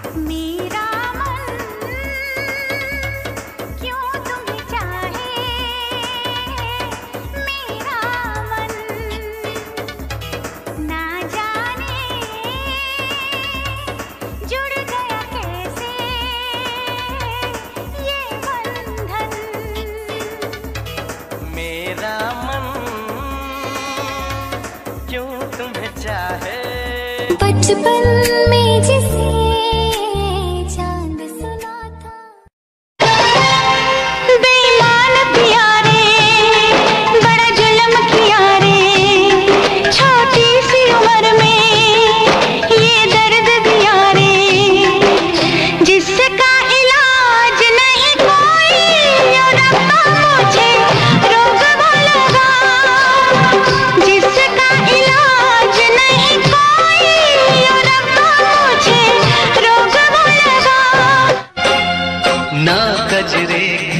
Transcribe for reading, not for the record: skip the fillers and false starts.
मेरा मन क्यों तुम्हें चाहे, मेरा मन ना जाने जुड़ गया कैसे ये बंधन। मेरा मन क्यों तुम्हें चाहे, बचपन में जिसे चांद सुना था। बेईमान पिया रे, बड़ा जुल्म किया रे, छोटी सी उम्र में ये दर्द दिया रे, जिसका इलाज नहीं कोई, यो रब्बा मुझे रोग वो लगा, जिसका इलाज नहीं कोई, यो रब्बा मुझे रोग वो लगा। ना कजरे